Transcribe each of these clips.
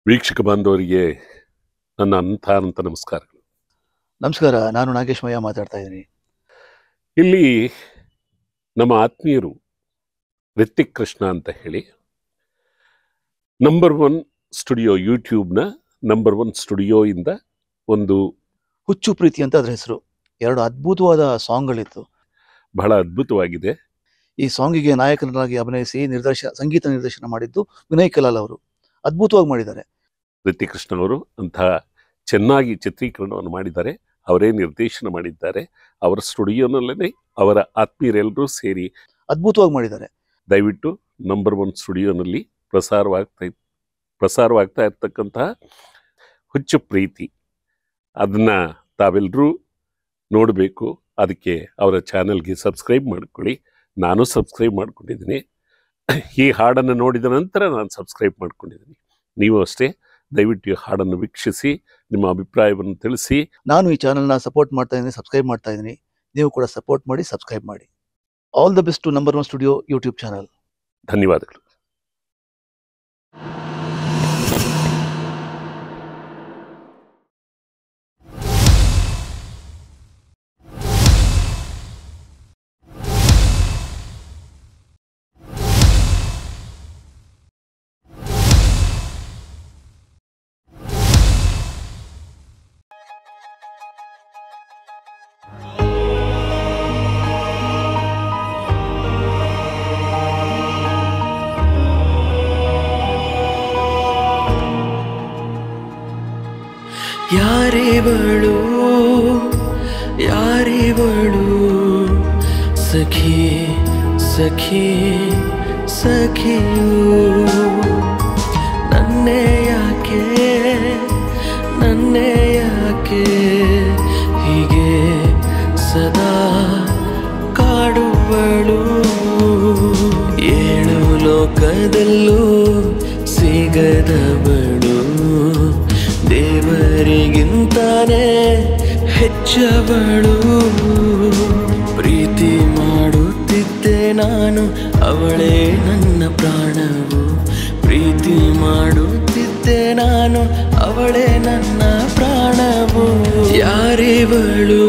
ವೀಕ್ಷಕ ಬಾಂಧವರಿಗೆ ನನ್ನ ಅನಂತ ನಮಸ್ಕಾರಗಳು. ನಮಸ್ಕಾರ. ನಾನು ನಾಗೇಶ್ಮಯ್ಯ ಮಾತಾಡ್ತಾ ಇದ್ದೀನಿ. ಇಲ್ಲಿ ನಮ್ಮ ಆತ್ಮೀಯರು ರಿತಿಕ್ ಕೃಷ್ಣ ಅಂತ ಹೇಳಿ ನಂಬರ್ 1 ಸ್ಟುಡಿಯೋ, ಯೂಟ್ಯೂಬ್ನ ನಂಬರ್ 1 ಸ್ಟುಡಿಯೋ ಇಂದ ಒಂದು ಹುಚ್ಚು ಪ್ರೀತಿ ಅಂತ ಅದ್ರ ಹೆಸರು. 2 ಅದ್ಭುತವಾದ ಸಾಂಗ್ಗಳಿತ್ತು. ಬಹಳ ಅದ್ಭುತವಾಗಿದೆ. ಈ ಸಾಂಗಿಗೆ ನಾಯಕನಾಗಿ ಅಭಿನಯಿಸಿ ಸಂಗೀತ ನಿರ್ದೇಶನ ಮಾಡಿದ್ದು ವಿನಯ್ ಕಲಾಲ್ ಅವರು. ಅದ್ಭುತವಾಗಿ ಮಾಡಿದ್ದಾರೆ. ರಿತಿಕ್ ಕೃಷ್ಣ ಅವರು ಅಂತಹ ಚೆನ್ನಾಗಿ ಚಿತ್ರೀಕರಣವನ್ನು ಮಾಡಿದ್ದಾರೆ. ಅವರೇ ನಿರ್ದೇಶನ ಮಾಡಿದ್ದಾರೆ. ಅವರ ಸ್ಟುಡಿಯೋನಲ್ಲೇ ಅವರ ಆತ್ಮೀಯರೆಲ್ಲರೂ ಸೇರಿ ಅದ್ಭುತವಾಗಿ ಮಾಡಿದ್ದಾರೆ. ದಯವಿಟ್ಟು ನಂಬರ್ 1 ಸ್ಟುಡಿಯೋನಲ್ಲಿ ಪ್ರಸಾರವಾಗ್ತಾ ಇರ್ತಕ್ಕಂತಹ ಹುಚ್ಚು ಪ್ರೀತಿ ಅದನ್ನು ತಾವೆಲ್ಲರೂ ನೋಡಬೇಕು. ಅದಕ್ಕೆ ಅವರ ಚಾನೆಲ್ಗೆ ಸಬ್ಸ್ಕ್ರೈಬ್ ಮಾಡ್ಕೊಳ್ಳಿ. ನಾನು ಸಬ್ಸ್ಕ್ರೈಬ್ ಮಾಡ್ಕೊಂಡಿದ್ದೀನಿ. ಈ ಹಾಡನ್ನು ನೋಡಿದ ನಂತರ ನಾನು ಸಬ್ಸ್ಕ್ರೈಬ್ ಮಾಡ್ಕೊಂಡಿದ್ದೀನಿ. ನೀವು ಅಷ್ಟೇ ದಯವಿಟ್ಟು ಈ ಹಾಡನ್ನು ವೀಕ್ಷಿಸಿ ನಿಮ್ಮ ಅಭಿಪ್ರಾಯವನ್ನು ತಿಳಿಸಿ. ನಾನು ಈ ಚಾನಲ್ನ ಸಪೋರ್ಟ್ ಮಾಡ್ತಾ ಇದ್ದೀನಿ, ಸಬ್ಸ್ಕ್ರೈಬ್ ಮಾಡ್ತಾ ಇದ್ದೀನಿ. ನೀವು ಕೂಡ ಸಪೋರ್ಟ್ ಮಾಡಿ, ಸಬ್ಸ್ಕ್ರೈಬ್ ಮಾಡಿ. All the best to number 1 studio YouTube channel. ಧನ್ಯವಾದಗಳು. ಯಾರಿವಳು ಯಾರಿವಳು ಸಖಿ ಸಖಿ ಸಖಿಯು ನನ್ನೇ ಯಾಕೆ ಹೀಗೆ ಸದಾ ಕಾಡುವಳು. 7 ಲೋಕದಲ್ಲೂ ಸಿಗದವಳು, ದೇವರಿಗಿಂತಾನೆ ಹೆಚ್ಚವಳು. ಪ್ರೀತಿ ಮಾಡುತ್ತಿದ್ದೆ ನಾನು, ಅವಳೇ ನನ್ನ ಪ್ರಾಣವು. ಪ್ರೀತಿ ಮಾಡುತ್ತಿದ್ದೆ ನಾನು, ಅವಳೇ ನನ್ನ ಪ್ರಾಣವು. ಯಾರಿವಳು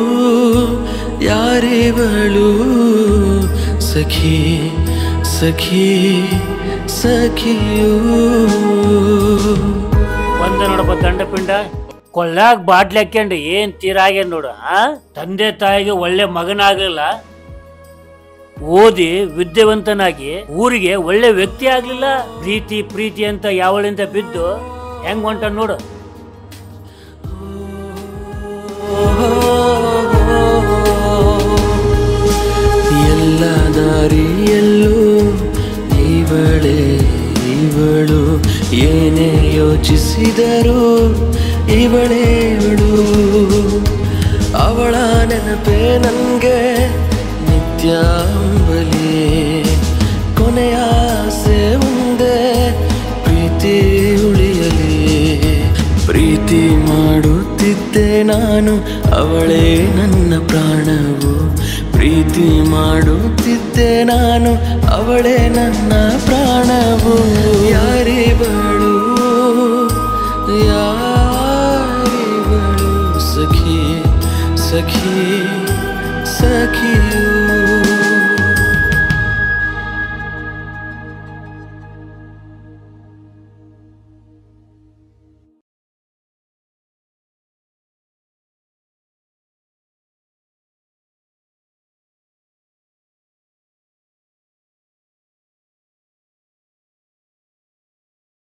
ಯಾರಿವಳು ಸಖಿ ಸಖಿ ಸಖಿಯೂ. ಬಂದ ನೋಡಪ್ಪ ದಂಡಪಿಂಡ, ಕೊಳ್ಳಾಗ ಬಾಟ್ಲಿ ಹಾಕ್ಯಂಡು ಏನ್ ತೀರಾಗ್ಯ ನೋಡು. ತಂದೆ ತಾಯಿಗೆ ಒಳ್ಳೆ ಮಗನಾಗಲಿಲ್ಲ, ಓದಿ ವಿದ್ಯಾವಂತನಾಗಿ ಊರಿಗೆ ಒಳ್ಳೆ ವ್ಯಕ್ತಿ ಆಗ್ಲಿಲ್ಲ. ಪ್ರೀತಿ ಪ್ರೀತಿ ಅಂತ ಯಾವಳಿಂದ ಬಿದ್ದು ಹೆಂಗ್ ಹೊಂಟ ನೋಡು. ಎಲ್ಲ ದಾರಿಯಲ್ಲೂ ಇವಳು, ಏನೇ ಯೋಚಿಸಿದರು ಇವಳೇವಳು. ಅವಳ ನೆನಪೇ ನನಗೆ ನಿತ್ಯ ಅಂಬಲಿ. ಕೊನೆಯ ಆಸೆ ಒಂದೇ, ಪ್ರೀತಿ ಉಳಿಯಲಿ. ಪ್ರೀತಿ ಮಾಡುತ್ತಿದ್ದೆ ನಾನು, ಅವಳೇ ನನ್ನ ಪ್ರಾಣವು. ಪ್ರೀತಿ ಮಾಡುತ್ತಿದ್ದೆ ನಾನು, ಅವಳೇ ನನ್ನ ಪ್ರಾಣವು. ಯಾರಿವಳು ಯಾರಿವಳು ಸಖಿ ಸಖಿ ಸಖಿಯು.